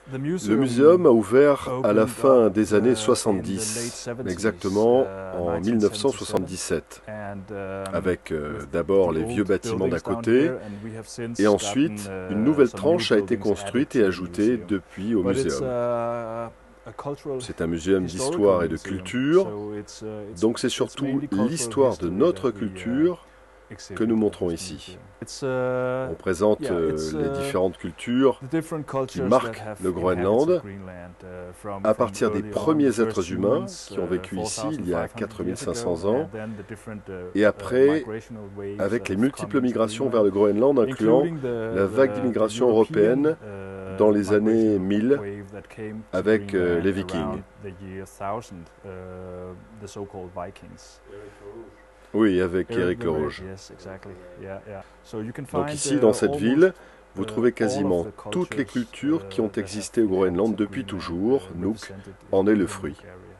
Le muséum a ouvert à la fin des années 70, exactement en 1977, avec d'abord les vieux bâtiments d'à côté, et ensuite une nouvelle tranche a été construite et ajoutée depuis au muséum. C'est un muséum d'histoire et de culture, donc c'est surtout l'histoire de notre culture que nous montrons ici. On présente les différentes cultures qui marquent le Groenland à partir des premiers êtres humains qui ont vécu ici il y a 4500 ans et après avec les multiples migrations vers le Groenland incluant la vague d'immigration européenne dans les années 1000 avec les Vikings. Oui, avec Éric le Rouge. Donc ici, dans cette ville, vous trouvez quasiment toutes les cultures qui ont existé au Groenland depuis toujours. Nuuk en est le fruit.